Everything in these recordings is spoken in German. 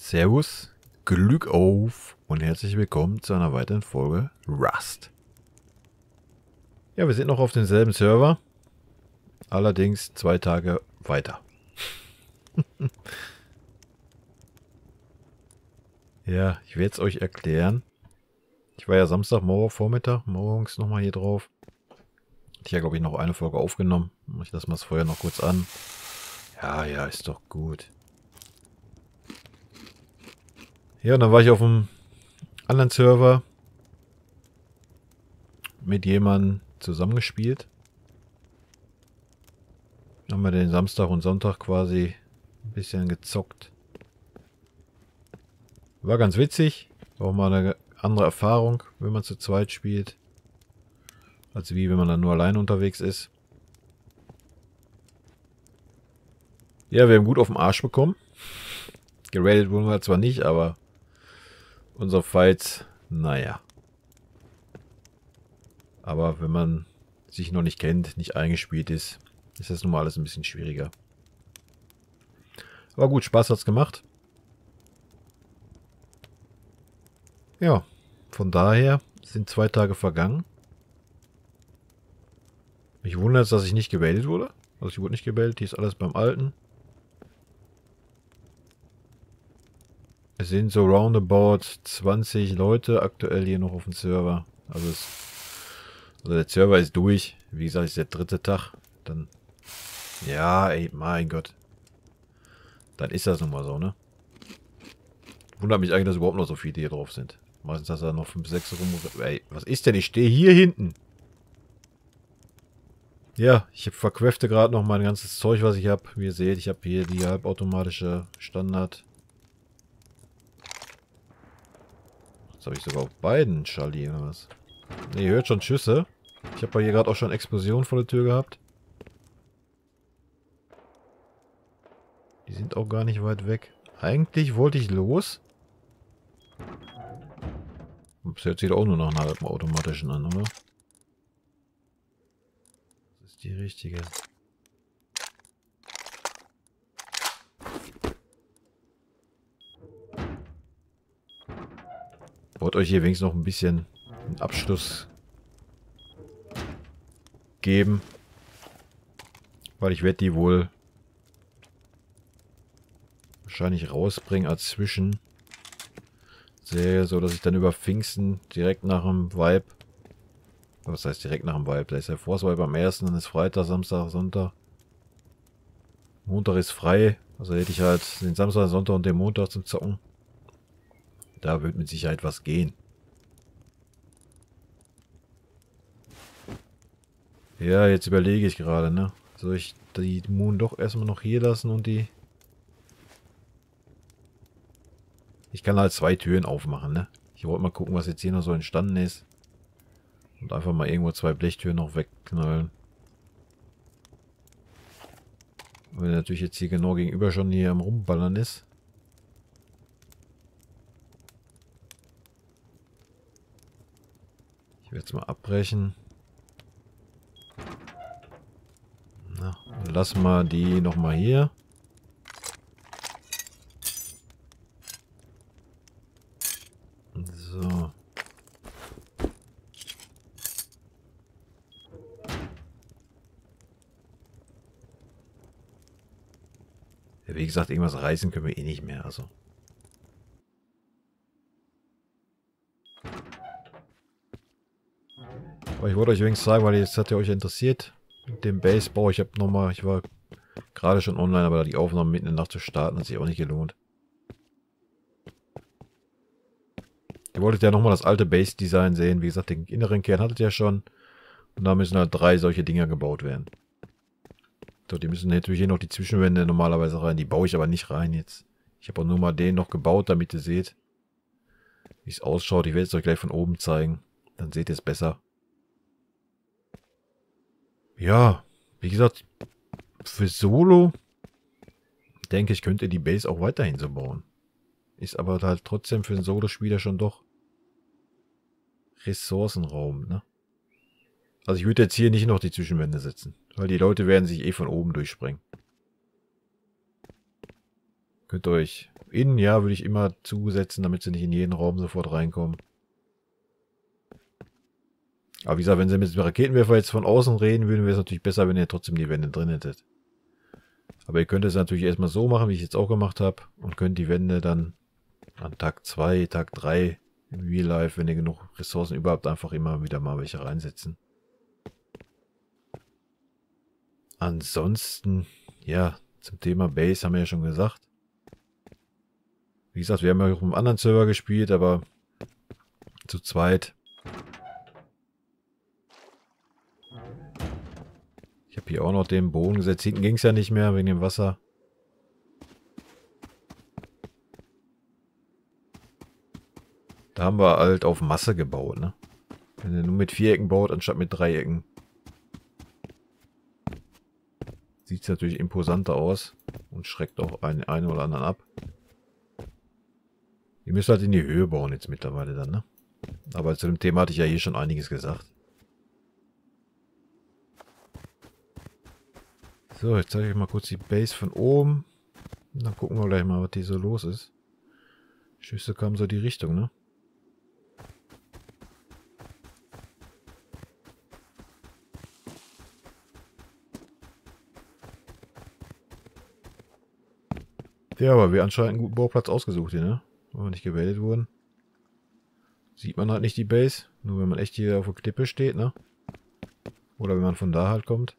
Servus, Glück auf und herzlich willkommen zu einer weiteren Folge Rust. Ja, wir sind noch auf demselben Server, allerdings 2 Tage weiter. Ja, ich werde es euch erklären. Ich war ja Samstagmorgens nochmal hier drauf. Ich habe, glaube ich, noch eine Folge aufgenommen. Ich lasse mal das Feuer noch kurz an. Ja, ist doch gut. Ja, und dann war ich auf einem anderen Server mit jemandem zusammengespielt. Haben wir den Samstag und Sonntag quasi ein bisschen gezockt. War ganz witzig. War auch mal eine andere Erfahrung, wenn man zu zweit spielt. Als wie wenn man dann nur allein unterwegs ist. Ja, wir haben gut auf den Arsch bekommen. Geradet wurden wir zwar nicht, aber unsere Fights, naja. Aber wenn man sich noch nicht kennt, nicht eingespielt ist, ist das nun mal alles ein bisschen schwieriger. Aber gut, Spaß hat's gemacht. Ja, von daher sind 2 Tage vergangen. Mich wundert es, dass ich nicht gewählt wurde. Also ich wurde nicht gewählt, hier ist alles beim Alten. Es sind so roundabout 20 Leute aktuell hier noch auf dem Server. Also der Server ist durch. Wie gesagt, ist der 3. Tag. Dann, ja, ey, mein Gott. Dann ist das nun mal so, ne? Wundert mich eigentlich, dass überhaupt noch so viele hier drauf sind. Meistens, dass da noch 5, 6 rum... Ey, was ist denn? Ich stehe hier hinten. Ja, ich verquefte gerade noch mein ganzes Zeug, was ich habe. Wie ihr seht, ich habe hier die halbautomatische Standard. Jetzt habe ich sogar auf beiden Schalli oder was? Ne, ihr hört schon Schüsse. Ich habe hier gerade auch schon Explosionen vor der Tür gehabt. Die sind auch gar nicht weit weg. Eigentlich wollte ich los. Ups, hört sich auch nur nach einer halbautomatischen an, oder? Das ist die richtige. Ich wollte euch hier wenigstens noch ein bisschen einen Abschluss geben. Weil ich werde die wohl wahrscheinlich rausbringen als Zwischenserie, so dass ich dann über Pfingsten direkt nach dem Vibe, was heißt direkt nach dem Vibe, da ist der Force Vibe am 1., dann ist Freitag, Samstag, Sonntag. Montag ist frei, also hätte ich halt den Samstag, Sonntag und den Montag zum Zocken. Da wird mit Sicherheit was gehen. Ja, jetzt überlege ich gerade, ne? Soll ich die Moon doch erstmal noch hier lassen und die... Ich kann halt 2 Türen aufmachen, ne? Ich wollte mal gucken, was jetzt hier noch so entstanden ist. Und einfach mal irgendwo 2 Blechtüren noch wegknallen. Wenn natürlich jetzt hier genau gegenüber schon hier am Rumballern ist. Ich werde es mal abbrechen. Na, lass mal die nochmal hier. So. Ja, wie gesagt, irgendwas reißen können wir eh nicht mehr, also. Aber ich wollte euch übrigens sagen, weil jetzt hat ja euch interessiert, mit dem Basebau. Ich war gerade schon online, aber die Aufnahme mitten in der Nacht zu starten, hat sich auch nicht gelohnt. Ihr wolltet ja nochmal das alte Base-Design sehen. Wie gesagt, den inneren Kern hattet ihr ja schon. Und da müssen halt 3 solche Dinger gebaut werden. So, die müssen natürlich hier noch die Zwischenwände normalerweise rein. Die baue ich aber nicht rein jetzt. Ich habe auch nur mal den noch gebaut, damit ihr seht, wie es ausschaut. Ich werde es euch gleich von oben zeigen. Dann seht ihr es besser. Ja, wie gesagt, für Solo denke ich, könnt ihr die Base auch weiterhin so bauen. Ist aber halt trotzdem für einen Solo-Spieler schon doch Ressourcenraum, ne? Also ich würde jetzt hier nicht noch die Zwischenwände setzen, weil die Leute werden sich eh von oben durchspringen. Könnt ihr euch innen, ja, würde ich immer zusetzen, damit sie nicht in jeden Raum sofort reinkommen. Aber wie gesagt, wenn sie mit dem Raketenwerfer jetzt von außen reden würden, wäre es natürlich besser, wenn ihr trotzdem die Wände drin hättet. Aber ihr könnt es natürlich erstmal so machen, wie ich jetzt auch gemacht habe. Und könnt die Wände dann an Tag 2, Tag 3 im Real Life, wenn ihr genug Ressourcen überhaupt, einfach immer wieder mal welche reinsetzen. Ansonsten, ja, zum Thema Base haben wir ja schon gesagt. Wie gesagt, wir haben ja auch auf einem anderen Server gespielt, aber zu zweit. Ich habe hier auch noch den Boden gesetzt. Hinten ging es ja nicht mehr wegen dem Wasser. Da haben wir halt auf Masse gebaut, ne? Wenn ihr nur mit Vierecken baut, anstatt mit Dreiecken. Sieht es natürlich imposanter aus. Und schreckt auch einen oder anderen ab. Ihr müsst halt in die Höhe bauen jetzt mittlerweile dann, ne? Aber zu dem Thema hatte ich ja hier schon einiges gesagt. So, jetzt zeige ich mal kurz die Base von oben. Und dann gucken wir gleich mal, was hier so los ist. Schüsse kamen so die Richtung, ne? Ja, aber wir anscheinend einen guten Bauplatz ausgesucht hier, ne? Wenn wir nicht gewählt wurden. Sieht man halt nicht die Base. Nur wenn man echt hier auf der Klippe steht, ne? Oder wenn man von da halt kommt.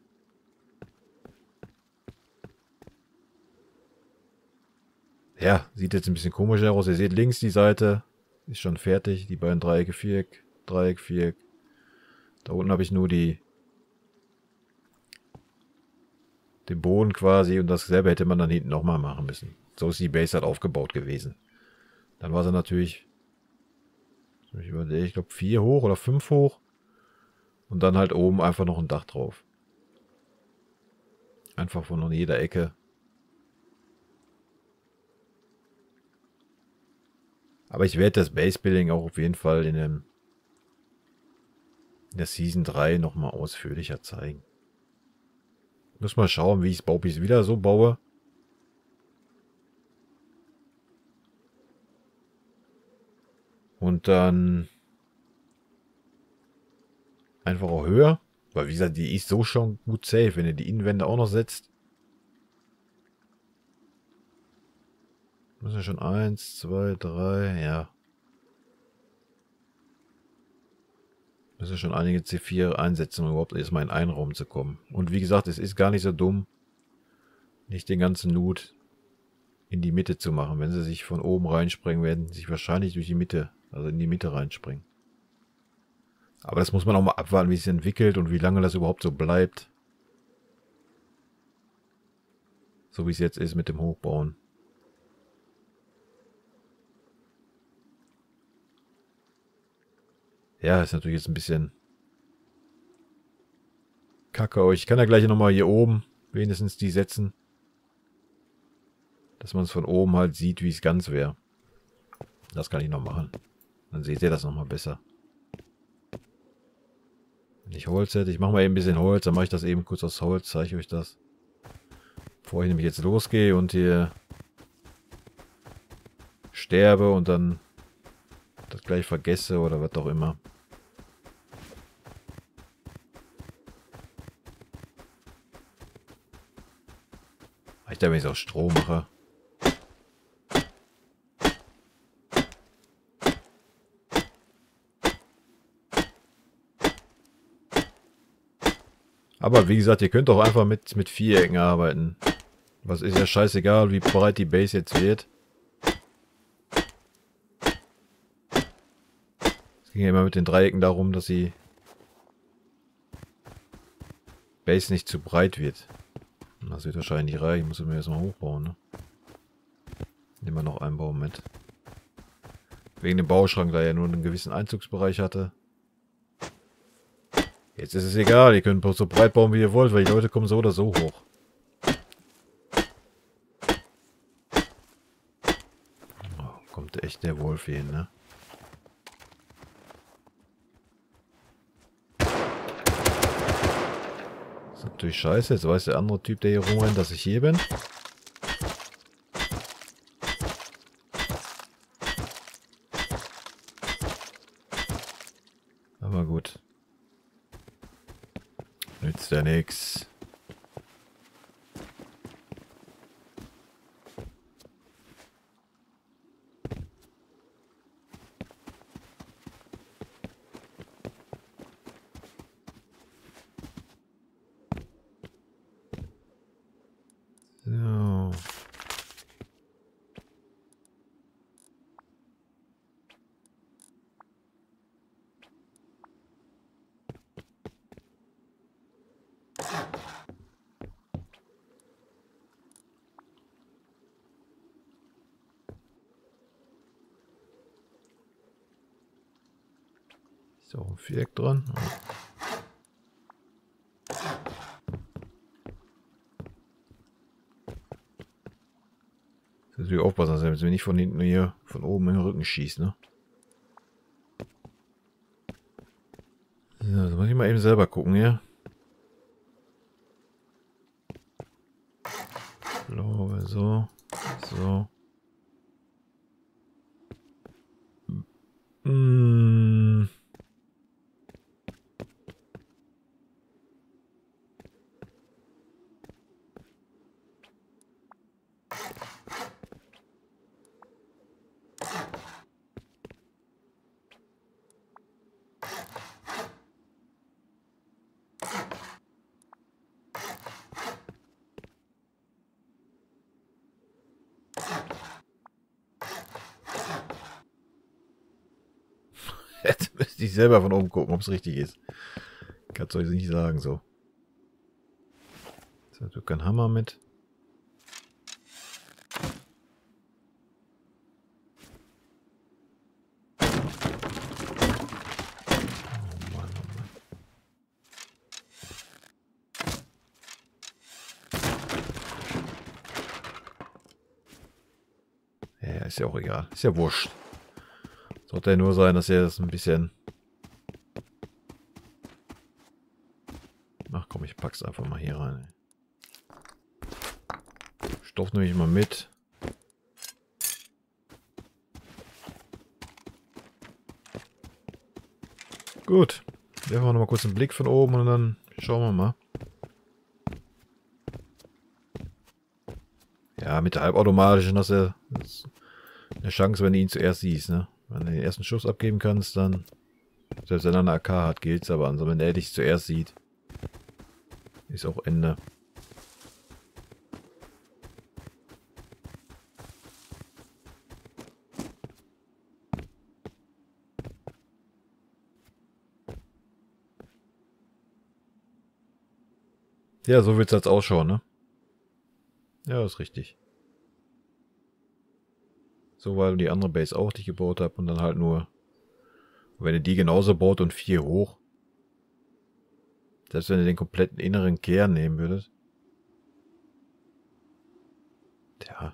Ja, sieht jetzt ein bisschen komisch aus. Ihr seht links die Seite. Ist schon fertig. Die beiden Dreiecke, Viereck, Dreieck, Viereck. Da unten habe ich nur den Boden quasi. Und dasselbe hätte man dann hinten nochmal machen müssen. So ist die Base halt aufgebaut gewesen. Dann war sie natürlich, ich glaube 4 hoch oder 5 hoch. Und dann halt oben einfach noch ein Dach drauf. Einfach von jeder Ecke. Aber ich werde das Base Building auch auf jeden Fall in der Season 3 nochmal ausführlicher zeigen. Muss mal schauen, wie ich es Baupis wieder so baue. Und dann einfach auch höher. Weil wie gesagt, die ist so schon gut safe, wenn ihr die Innenwände auch noch setzt. Müssen wir schon 1, 2, 3, ja. Müssen wir schon einige C4 einsetzen, um überhaupt erstmal in einen Raum zu kommen. Und wie gesagt, es ist gar nicht so dumm, nicht den ganzen Loot in die Mitte zu machen. Wenn sie sich von oben reinspringen, werden sie sich wahrscheinlich durch die Mitte, also in die Mitte reinspringen. Aber das muss man auch mal abwarten, wie es sich entwickelt und wie lange das überhaupt so bleibt. So wie es jetzt ist mit dem Hochbauen. Ja, ist natürlich jetzt ein bisschen kacke. Ich kann ja gleich nochmal hier oben wenigstens die setzen. Dass man es von oben halt sieht, wie es ganz wäre. Das kann ich noch machen. Dann seht ihr das nochmal besser. Wenn ich Holz hätte, ich mache mal eben ein bisschen Holz, dann mache ich das eben kurz aus Holz, zeige ich euch das. Bevor ich nämlich jetzt losgehe und hier sterbe und dann das gleich vergesse oder was auch immer. Ich da, wenn ich auch Strom mache. Aber wie gesagt, ihr könnt auch einfach mit Vierecken arbeiten. Was ist ja scheißegal, wie breit die Base jetzt wird. Es ging ja immer mit den Dreiecken darum, dass die Base nicht zu breit wird. Das wird wahrscheinlich nicht reichen. Muss ich mir erstmal hochbauen, ne? Nehmen wir noch einen Baum mit. Wegen dem Bauschrank, da er nur einen gewissen Einzugsbereich hatte. Jetzt ist es egal, ihr könnt so breit bauen, wie ihr wollt, weil die Leute kommen so oder so hoch. Oh, kommt echt der Wolf hier hin, ne? Das ist natürlich scheiße, jetzt weiß der andere Typ, der hier rumrennt, dass ich hier bin. Aber gut. Nützt ja nix. So. Ist auch ein Viereck dran. Das natürlich aufpassen, dass wir nicht von hinten hier von oben in den Rücken schießt, ne? So, das muss ich mal eben selber gucken hier. Ich glaube so. So. Hm. Jetzt müsste ich selber von oben gucken, ob es richtig ist. Kannst du euch nicht sagen, so. Jetzt hat du keinen Hammer mit. Oh Mann, oh Mann. Ja, ist ja auch egal. Ist ja wurscht. Sollte ja nur sein, dass er das ein bisschen... Ach komm, ich pack's einfach mal hier rein. Stoff nehme ich mal mit. Gut. Werfen wir noch mal kurz einen Blick von oben und dann schauen wir mal. Ja, mit der halbautomatischen hast du eine Chance, wenn du ihn zuerst siehst, ne? Wenn du den ersten Schuss abgeben kannst, dann... Selbst wenn er eine AK hat, gilt's, aber ansonsten, wenn er dich zuerst sieht, ist auch Ende. Ja, so wird's jetzt ausschauen, ne? Ja, ist richtig. So, weil die andere Base auch, die ich gebaut habe, und dann halt nur... Wenn ihr die genauso baut und 4 hoch. Selbst wenn ihr den kompletten inneren Kern nehmen würdet. Tja.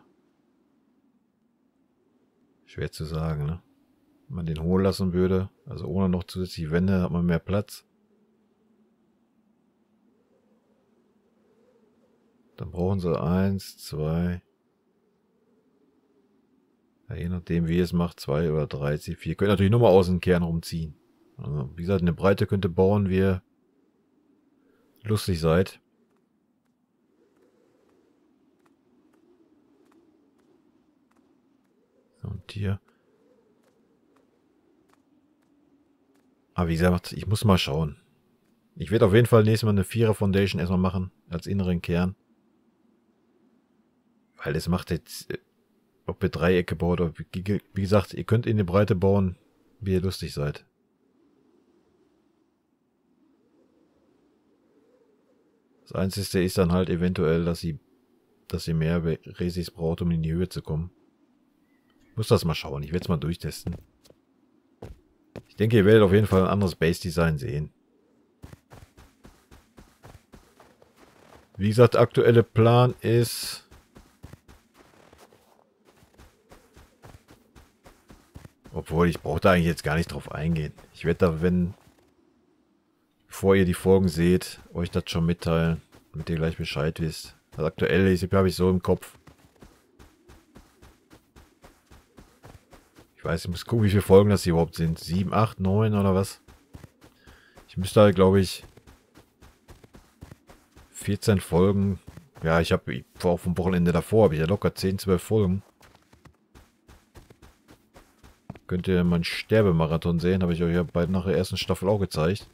Schwer zu sagen, ne? Wenn man den holen lassen würde, also ohne noch zusätzliche Wände, hat man mehr Platz. Dann brauchen sie 1, 2. Ja, je nachdem wie ihr es macht, 2 oder 3, 4. Könnt natürlich nochmal aus dem Kern rumziehen. Also, wie gesagt, eine Breite könnt ihr bauen, wie ihr lustig seid. So, und hier. Aber wie gesagt, ich muss mal schauen. Ich werde auf jeden Fall nächstes Mal eine 4er Foundation erstmal machen, als inneren Kern. Weil es macht jetzt, ob ihr Dreiecke baut oder wie gesagt, ihr könnt in die Breite bauen, wie ihr lustig seid. Das Einzige ist dann halt eventuell, dass sie mehr Resis braucht, um in die Höhe zu kommen. Ich muss das mal schauen, ich werde es mal durchtesten. Ich denke, ihr werdet auf jeden Fall ein anderes Base-Design sehen. Wie gesagt, der aktuelle Plan ist... Obwohl, ich brauche da eigentlich jetzt gar nicht drauf eingehen. Ich werde da, bevor ihr die Folgen seht, euch das schon mitteilen, damit ihr gleich Bescheid wisst. Das aktuelle habe ich so im Kopf. Ich weiß, ich muss gucken, wie viele Folgen das hier überhaupt sind. 7, 8, 9 oder was? Ich müsste halt, glaube ich, 14 Folgen. Ja, ich war auch vom Wochenende davor, habe ich ja locker 10, 12 Folgen. Könnt ihr meinen Sterbemarathon sehen, habe ich euch ja bei nach der ersten Staffel auch gezeigt.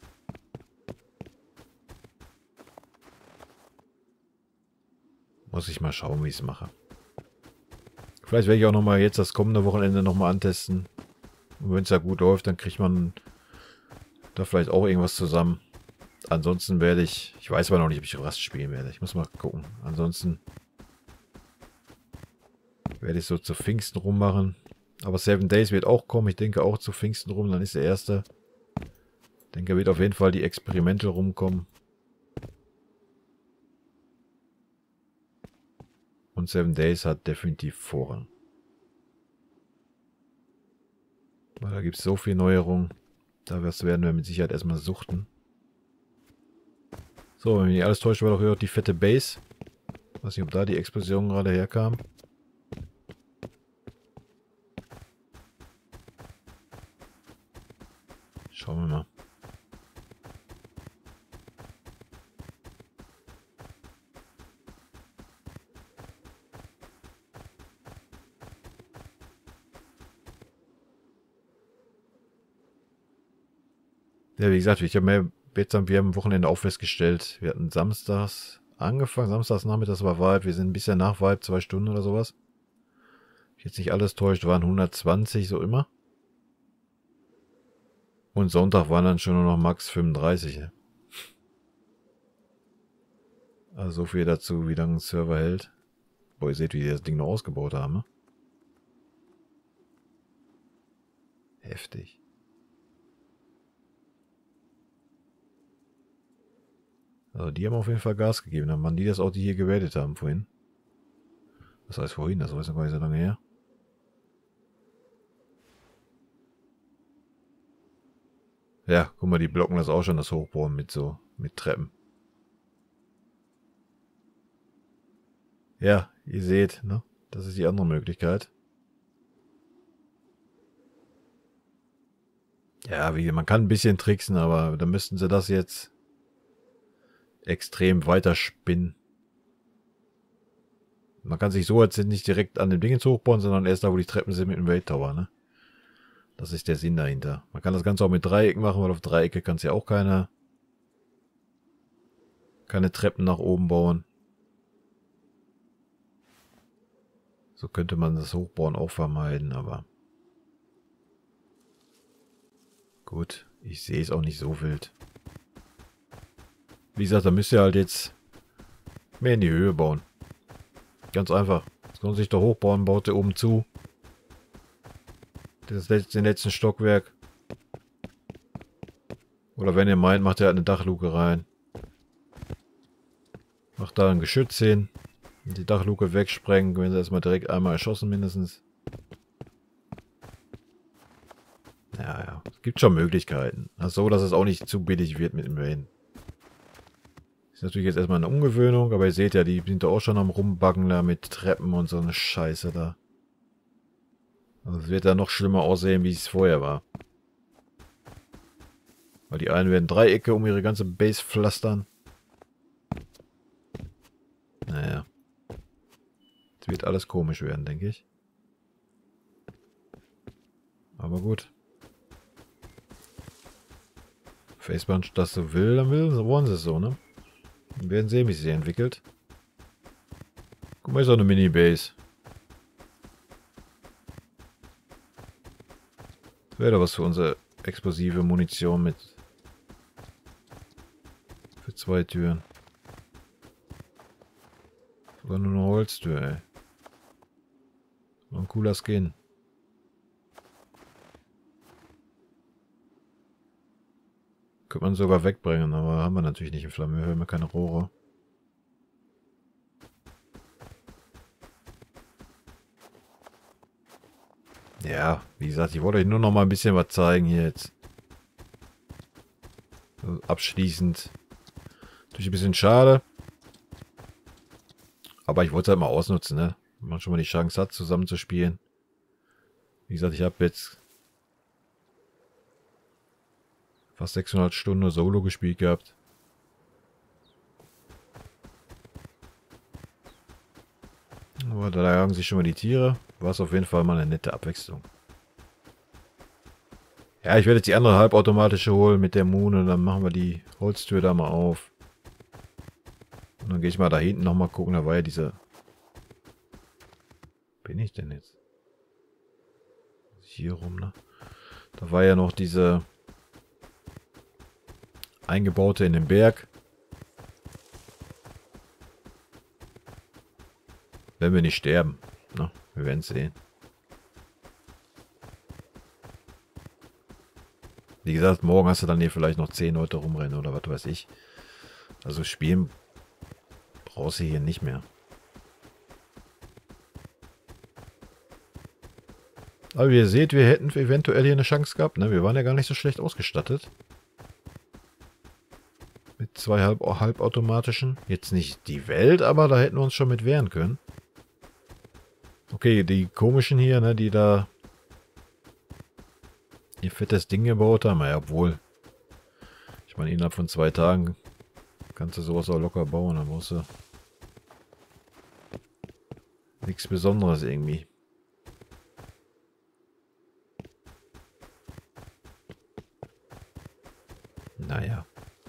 Muss ich mal schauen, wie ich es mache. Vielleicht werde ich auch nochmal jetzt das kommende Wochenende nochmal antesten. Und wenn es ja gut läuft, dann kriegt man da vielleicht auch irgendwas zusammen. Ansonsten werde ich weiß aber noch nicht, ob ich Rust spielen werde. Ich muss mal gucken. Ansonsten werde ich so zu Pfingsten rummachen. Aber 7 Days wird auch kommen. Ich denke auch zu Pfingsten rum. Dann ist der erste. Ich denke, wird auf jeden Fall die Experimente rumkommen. Und 7 Days hat definitiv Vorrang. Weil da gibt es so viel Neuerungen. Da werden wir mit Sicherheit erstmal suchten. So, wenn mich nicht alles täuscht, war doch hier die fette Base. Weiß nicht, ob da die Explosion gerade herkam. Schauen wir mal. Ja, wie gesagt, wir haben am Wochenende auch festgestellt, wir hatten samstags angefangen, samstags nachmittags war Vibe, wir sind ein bisschen nach Vibe, 2 Stunden oder sowas. Jetzt nicht alles täuscht, waren 120, so immer. Und Sonntag waren dann schon nur noch max 35. Ne? Also so viel dazu, wie lange ein Server hält. Boah, ihr seht, wie die das Ding noch ausgebaut haben. Ne? Heftig. Also die haben auf jeden Fall Gas gegeben. Dann waren die das auch, die hier gewertet haben vorhin. Das heißt vorhin, das weiß noch gar nicht so lange her. Ja, guck mal, die blocken das auch schon, das Hochbauen mit Treppen. Ja, ihr seht, ne? Das ist die andere Möglichkeit. Ja, man kann ein bisschen tricksen, aber dann müssten sie das jetzt extrem weiterspinnen. Man kann sich so jetzt nicht direkt an dem Ding hochbauen, sondern erst da, wo die Treppen sind mit dem Raid Tower, ne? Das ist der Sinn dahinter. Man kann das Ganze auch mit Dreiecken machen, weil auf Dreiecke kannst du ja auch keine Treppen nach oben bauen. So könnte man das Hochbauen auch vermeiden, aber gut, ich sehe es auch nicht so wild. Wie gesagt, da müsst ihr halt jetzt mehr in die Höhe bauen. Ganz einfach. Das kann sich doch hochbauen, baut ihr oben zu. Den letzten Stockwerk. Oder wenn ihr meint, macht ihr halt eine Dachluke rein. Macht da ein Geschütz hin. Die Dachluke wegsprengen, wenn sie erstmal direkt einmal erschossen mindestens. Ja. Es gibt schon Möglichkeiten. Also so, dass es auch nicht zu billig wird mit dem Rain. Ist natürlich jetzt erstmal eine Umgewöhnung, aber ihr seht ja, die sind da auch schon am Rumbuggen da mit Treppen und so eine Scheiße da. Also es wird da noch schlimmer aussehen, wie es vorher war. Weil die einen werden Dreiecke um ihre ganze Base pflastern. Naja. Es wird alles komisch werden, denke ich. Aber gut. Facepunch das so will, dann wollen sie es so, ne? Wir werden sehen, wie sie sich entwickelt. Guck mal, ist auch eine Mini-Base. Das wäre doch was für unsere explosive Munition mit. Für 2 Türen. Sogar nur eine Holztür, ey. Noch ein cooler Skin. Könnte man sogar wegbringen, aber haben wir natürlich nicht in Flamme. Wir haben ja keine Rohre. Ja, wie gesagt, ich wollte euch nur noch mal ein bisschen was zeigen hier jetzt. So, abschließend. Natürlich ein bisschen schade. Aber ich wollte es halt mal ausnutzen, ne? Wenn man schon mal die Chance hat, zusammen zu spielen. Wie gesagt, ich habe jetzt Fast 600 Stunden nur Solo gespielt gehabt. Aber da jagen sich schon mal die Tiere. War es auf jeden Fall mal eine nette Abwechslung. Ja, ich werde jetzt die andere halbautomatische holen mit der Moon und dann machen wir die Holztür da mal auf. Und dann gehe ich mal da hinten nochmal gucken. Da war ja diese... Bin ich denn jetzt? Hier rum, ne? Da war ja noch diese... eingebaute in den Berg. Wenn wir nicht sterben. Ne? Wir werden es sehen. Wie gesagt, morgen hast du dann hier vielleicht noch 10 Leute rumrennen oder was weiß ich. Also spielen brauchst du hier nicht mehr. Aber wie ihr seht, wir hätten eventuell hier eine Chance gehabt. Ne? Wir waren ja gar nicht so schlecht ausgestattet. Mit 2 halbautomatischen. Jetzt nicht die Welt, aber da hätten wir uns schon mit wehren können. Okay, die komischen hier, ne, die da ihr fettes Ding gebaut haben. Ja, obwohl. Ich meine, innerhalb von 2 Tagen kannst du sowas auch locker bauen. Da brauchst du nichts Besonderes irgendwie. Naja.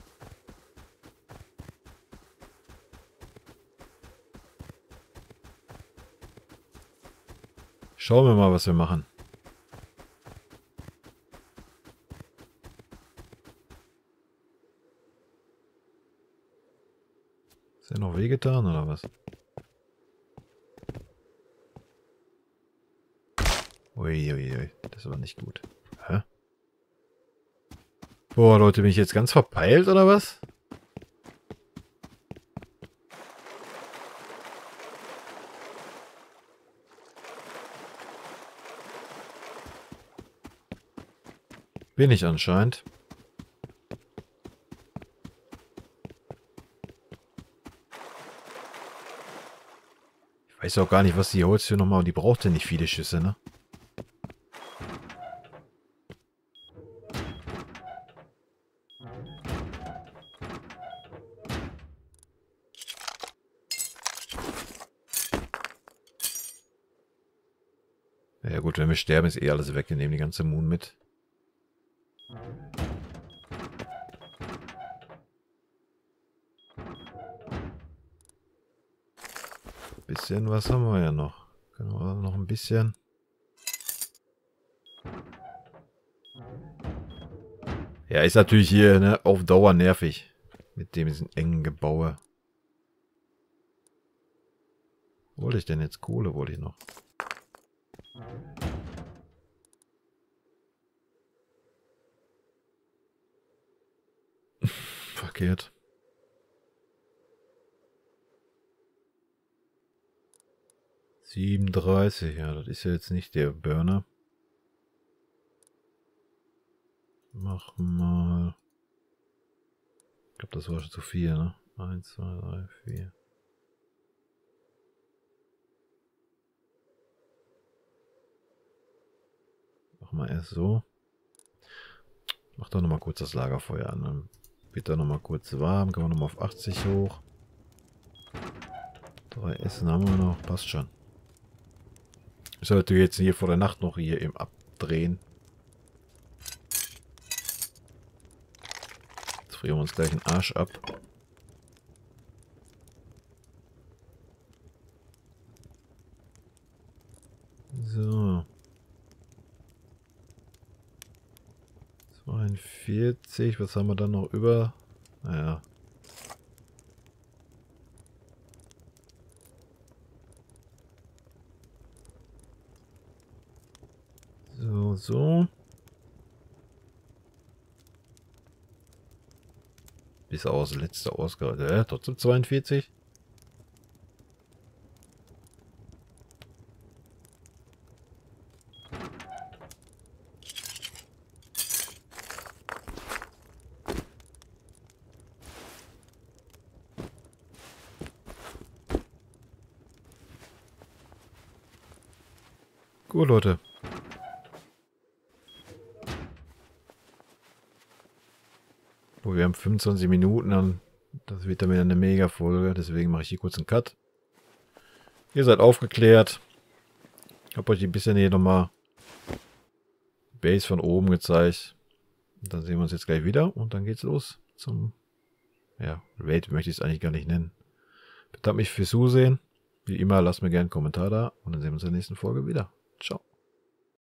Schauen wir mal, was wir machen. Ist ja noch wehgetan oder was? Uiuiui, das war nicht gut. Hä? Boah, Leute, bin ich jetzt ganz verpeilt oder was? Bin ich anscheinend. Ich weiß auch gar nicht, was die Holztür nochmal... Die braucht ja nicht viele Schüsse, ne? Ja gut, wenn wir sterben, ist eh alles weg. Wir nehmen die ganze Moon mit. Bisschen was haben wir ja noch. Können wir noch ein bisschen... Ja, ist natürlich hier, ne, auf Dauer nervig. Mit dem diesen engen Gebaue. Wollte ich denn jetzt Kohle? Wollte ich noch. Verkehrt. $37, ja, das ist ja jetzt nicht der Burner. Mach mal... Ich glaube, das war schon zu viel, ne? 1, 2, 3, 4. Mach mal erst so. Mach doch nochmal kurz das Lagerfeuer an. Dann wird da nochmal kurz warm. Können wir nochmal auf 80 hoch. 3 Essen haben wir noch. Passt schon. Ich sollte jetzt hier vor der Nacht noch hier im Abdrehen. Jetzt frieren wir uns gleich den Arsch ab. So. 42. Was haben wir dann noch über? Naja. So, so. Bis aus, letzte Ausgabe. Trotzdem 42. Gut, Leute. Oh, wir haben 25 Minuten, und das wird dann wieder eine Mega-Folge. Deswegen mache ich hier kurz einen Cut. Ihr seid aufgeklärt. Ich habe euch ein bisschen hier nochmal Base von oben gezeigt. Dann sehen wir uns jetzt gleich wieder und dann geht's los zum, ja, Raid möchte ich es eigentlich gar nicht nennen. Bedanke mich fürs Zusehen. Wie immer, lasst mir gerne einen Kommentar da und dann sehen wir uns in der nächsten Folge wieder. Ciao.